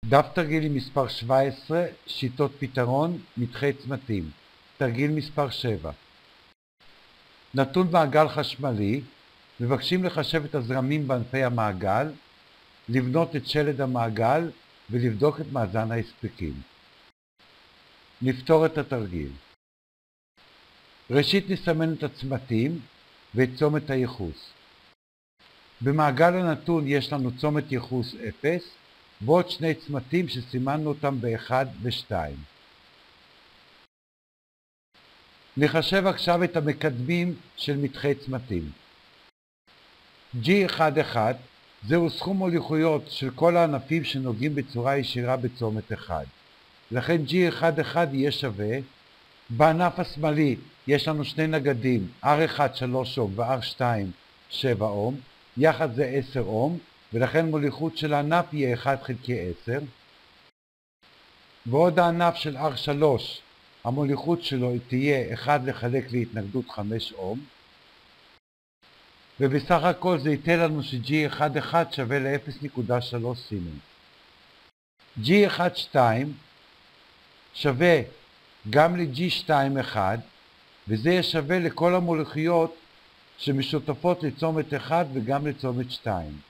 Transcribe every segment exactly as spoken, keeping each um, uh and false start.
דף תרגילים מספר שבע עשרה, שיטות פתרון, מתחי צמתים. תרגיל מספר שבע. נתון מעגל חשמלי, מבקשים לחשב את הזרמים בענפי המעגל, לבנות את שלד המעגל ולבדוק את מאזן ההספקים. נפתור את התרגיל. ראשית נסמן את הצמתים ואת צומת הייחוס. במעגל הנתון יש לנו צומת ייחוס אפס, ועוד שני צמתים שסימנו אותם ב-אחד ו-שתיים. נחשב עכשיו את המקדמים של מתחי צמתים. ג'י אחת אחת זהו סכום מוליכויות של כל הענפים שנוגעים בצורה ישירה בצומת אחד. לכן ג'י אחת אחת יהיה שווה, בענף השמאלי יש לנו שני נגדים, אר אחת שלוש אום ו-אר שתיים שבע אום, יחד זה עשר אום, ולכן מוליכות של הענף יהיה אחד חלקי עשר. ועוד הענף של אר שלוש, המוליכות שלו תהיה אחד לחלק להתנגדות חמש אום. ובסך הכל זה ייתן לנו ש-ג'י אחת אחת שווה ל-אפס נקודה שלוש סימנס. ג'י אחת שתיים שווה גם ל-ג'י שתיים אחת, וזה יהיה שווה לכל המוליכויות שמשותפות לצומת אחד וגם לצומת שתיים.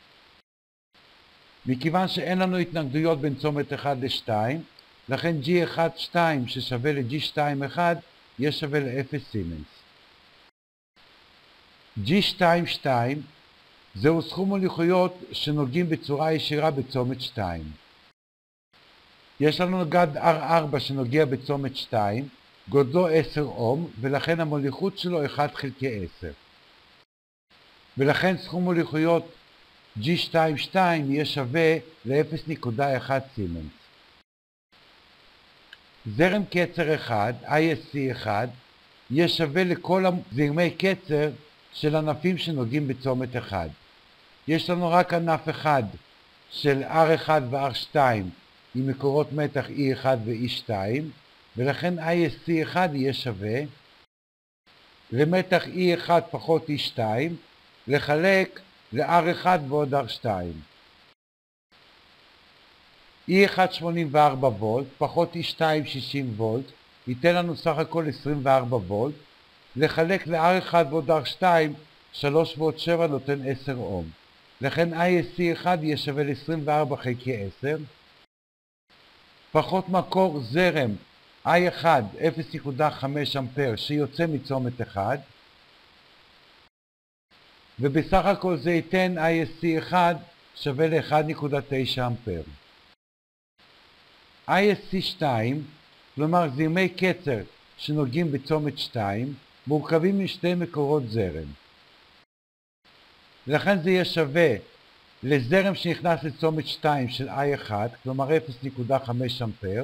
מכיוון שאין לנו התנגדויות בין צומת אחד ל-שתיים, לכן ג'י אחת שתיים ששווה ל-ג'י שתיים אחת יהיה שווה ל-אפס סימנס. ג'י שתיים שתיים זהו סכום מוליכויות שנוגעים בצורה ישירה בצומת שתיים. יש לנו נגד אר ארבע שנוגע בצומת שתיים, גודלו עשר אום, ולכן המוליכות שלו אחד חלקי עשר. ולכן סכום מוליכויות ג'י שתיים שתיים יהיה שווה ל-אפס נקודה אחת סימנס. זרם קצר אחד, איי אס סי אחד, יהיה שווה לכל זרמי קצר של ענפים שנוגעים בצומת אחד. יש לנו רק ענף אחד של אר אחת ו-אר שתיים עם מקורות מתח אי אחת ו-אי שתיים, ולכן איי אס סי אחד יהיה שווה למתח אי אחת פחות אי שתיים לחלק ל-אר אחת ועוד אר שתיים. אי אחת שמונים וארבע וולט פחות אי שתיים שישים וולט ייתן לנו סך הכל עשרים וארבע וולט, לחלק ל-אר אחת ועוד אר שתיים, שלוש ועוד שבע נותן עשר אום. לכן איי אס סי אחד יהיה שווה ל-עשרים וארבע חלקי עשר, פחות מקור זרם איי אחת אפס נקודה חמש אמפר שיוצא מצומת אחד, ובסך הכל זה ייתן איי אס סי אחד שווה ל-אחד נקודה תשע אמפר. איי אס סי שתיים, כלומר זרמי קצר שנוגעים בצומת שתיים, מורכבים משתי מקורות זרם. לכן זה יהיה שווה לזרם שנכנס לצומת שתיים של איי אחת, כלומר אפס נקודה חמש אמפר,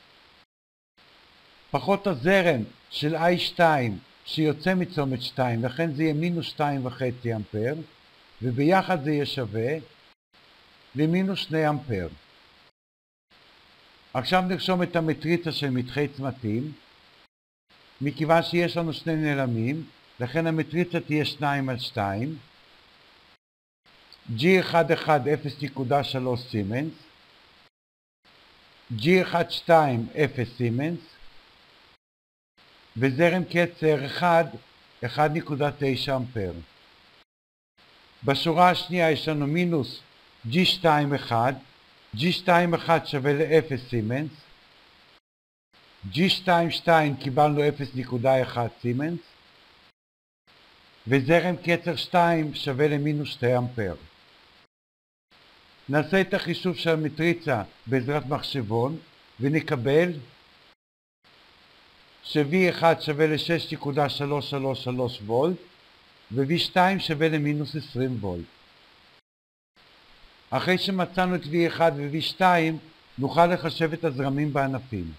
פחות הזרם של איי שתיים שיוצא מצומת שתיים, לכן זה יהיה מינוס שתיים וחצי אמפר, וביחד זה יהיה שווה למינוס שני אמפר. עכשיו נרשום את המטריצה של מתחי צמתים. מכיוון שיש לנו שני נעלמים, לכן המטריצה תהיה שתיים על שתיים. ג'י אחת אחת אפס נקודה שלוש סימנס, ג'י אחת שתיים אפס סימנס, וזרם קצר אחד, אחד נקודה תשע אמפר. בשורה השנייה יש לנו מינוס ג'י שתיים אחת, ג'י שתיים אחת שווה ל-אפס סימנס, ג'י שתיים שתיים קיבלנו אפס נקודה אחת סימנס, וזרם קצר שתיים שווה למינוס שתי אמפר. נעשה את החישוב של המטריצה בעזרת מחשבון, ונקבל ש-וי אחת שווה ל-שש נקודה שלוש שלוש שלוש וולט, ו-וי שתיים שווה למינוס עשרים וולט. אחרי שמצאנו את וי אחת ו-וי שתיים, נוכל לחשב את הזרמים בענפים.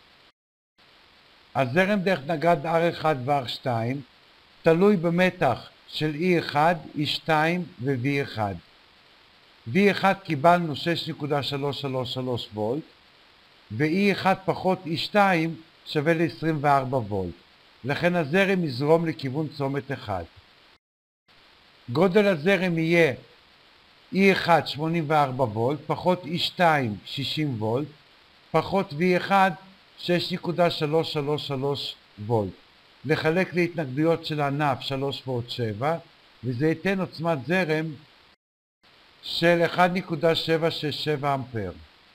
הזרם דרך נגד אר אחת ו-אר שתיים תלוי במתח של אי אחת, אי שתיים ו-וי אחת. וי אחת קיבלנו שש נקודה שלוש שלוש שלוש וולט, ו-אי אחת פחות אי שתיים שווה ל-עשרים וארבע וולט. לכן הזרם יזרום לכיוון צומת אחד. גודל הזרם יהיה E אחד שמונים וארבע וולט, פחות E שתיים שישים וולט, פחות V אחד שש נקודה שלוש שלוש שלוש וולט. לחלק להתנגדויות של הענף שלוש ועוד שבע, וזה ייתן עוצמת זרם של אחת נקודה שבע שש שבע אמפר.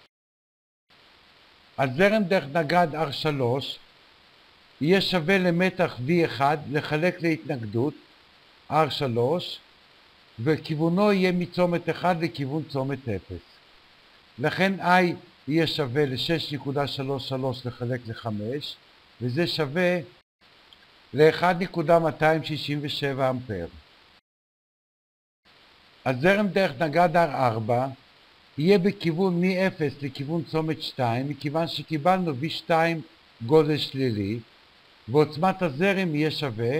הזרם דרך נגד R שלוש יהיה שווה למתח V אחד לחלק להתנגדות R שלוש, וכיוונו יהיה מצומת אחד לכיוון צומת אפס. לכן I יהיה שווה ל-שש נקודה שלוש שלוש לחלק ל-חמש, וזה שווה ל-אחת נקודה מאתיים שישים ושבע אמפר. הזרם דרך נגד R ארבע יהיה בכיוון מ-אפס לכיוון צומת שתיים, מכיוון שקיבלנו V שתיים גודל שלילי, ועוצמת הזרם יהיה שווה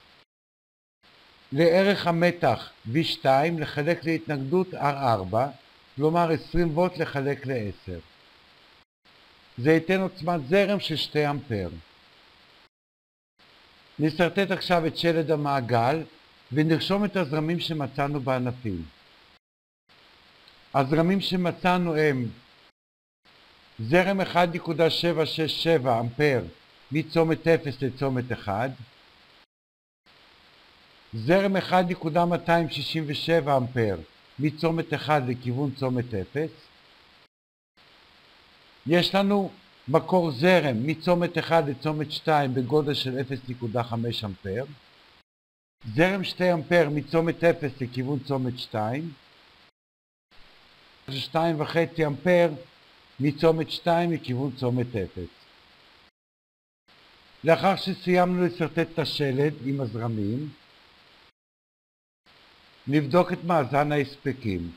לערך המתח V שתיים לחלק להתנגדות R ארבע, כלומר עשרים וולט לחלק ל-עשר. זה ייתן עוצמת זרם של שני אמפר. נסרטט עכשיו את שלד המעגל ונרשום את הזרמים שמצאנו בענפים. הזרמים שמצאנו הם זרם אחת נקודה שבע שש שבע אמפר מצומת אפס לצומת אחד, זרם אחת נקודה מאתיים שישים ושבע אמפר מצומת אחד לכיוון צומת אפס, יש לנו מקור זרם מצומת אחד לצומת שתיים בגודל של אפס נקודה חמש אמפר, זרם שני אמפר מצומת אפס לכיוון צומת שתיים, שתיים וחצי אמפר מצומת שתיים לכיוון צומת אפס. לאחר שסיימנו לסרטט את השלד עם הזרמים, נבדוק את מאזן ההספקים.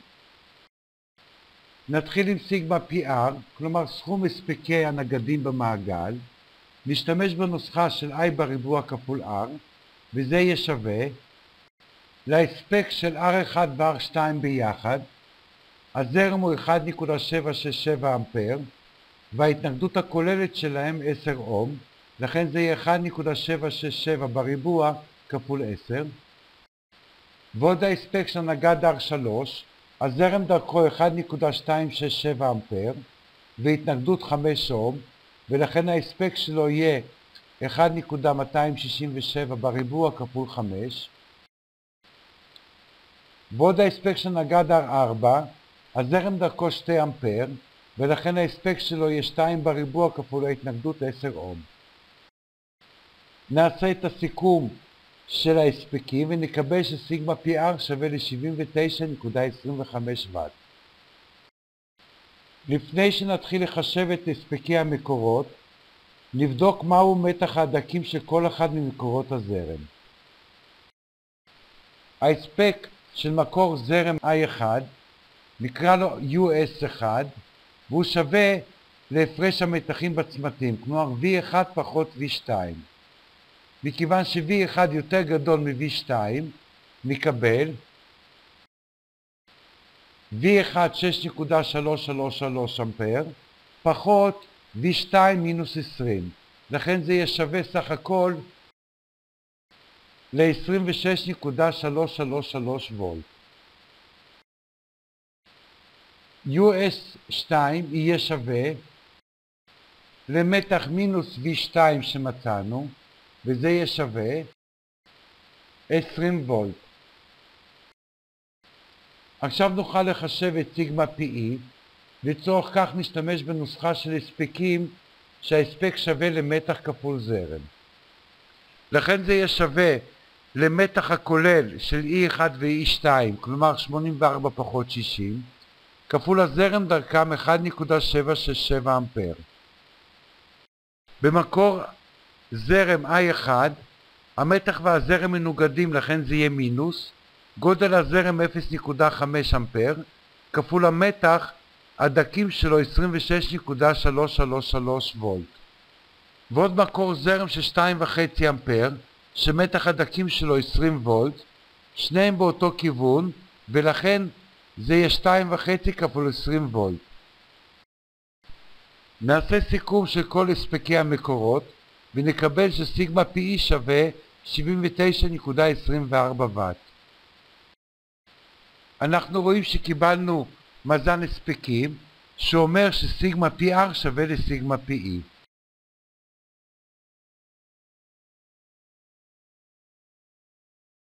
נתחיל עם סיגמה פי אר, כלומר סכום הספקי הנגדים במעגל. נשתמש בנוסחה של I בריבוע כפול R, וזה יהיה שווה להספק של R אחד ו-R שתיים ביחד. הזרם הוא אחת נקודה שבע שש שבע אמפר, וההתנגדות הכוללת שלהם עשר אום, לכן זה יהיה אחת נקודה שבע שש שבע בריבוע כפול עשר. ועוד ההספק של נגד R שלוש, הזרם דרכו אחת נקודה שתיים שש שבע אמפר, והתנגדות חמש אום, ולכן ההספק שלו יהיה אחת נקודה מאתיים שישים ושבע בריבוע כפול חמש. ועוד ההספק של נגד R ארבע, הזרם דרכו שני אמפר, ולכן ההספק שלו יהיה שתיים בריבוע כפול ההתנגדות עשר אום. נעשה את הסיכום של ההספקים ונקבל שסיגמה פי אר שווה ל-שבעים ותשע נקודה עשרים וחמש ואט. לפני שנתחיל לחשב את הספקי המקורות, נבדוק מהו מתח ההדקים של כל אחד ממקורות הזרם. ההספק של מקור זרם I אחד נקרא לו U S אחד, והוא שווה להפרש המתחים בצמתים, כלומר V אחד פחות V שתיים. מכיוון ש-V אחד יותר גדול מ-V שתיים, נקבל V אחד שש נקודה שלוש שלוש שלוש אמפר, פחות V שתיים מינוס עשרים. לכן זה יהיה שווה סך הכל ל-עשרים ושש נקודה שלוש שלוש שלוש וולט. U S שתיים יהיה שווה למתח מינוס V שתיים שמצאנו, וזה יהיה שווה עשרים וולט. עכשיו נוכל לחשב את סיגמה פי E, לצורך כך נשתמש בנוסחה של הספקים שההספק שווה למתח כפול זרם. לכן זה יהיה שווה למתח הכולל של E אחד ו-E שתיים, כלומר שמונים וארבע פחות שישים, כפול הזרם דרכם אחת נקודה שבע שש שבע אמפר. במקור זרם I אחד, המתח והזרם מנוגדים, לכן זה יהיה מינוס, גודל הזרם אפס נקודה חמש אמפר, כפול המתח, הדקים שלו עשרים ושש נקודה שלוש שלוש שלוש וולט. ועוד מקור זרם של שתיים וחצי אמפר, שמתח הדקים שלו עשרים וולט, שניהם באותו כיוון, ולכן זה יהיה שתיים וחצי כפול עשרים וולט. נעשה סיכום של כל הספקי המקורות, ונקבל שסיגמה פי E שווה שבעים ותשע נקודה עשרים וארבע ואט. אנחנו רואים שקיבלנו מאזן הספקים שאומר שסיגמה פי R שווה לסיגמה פי E.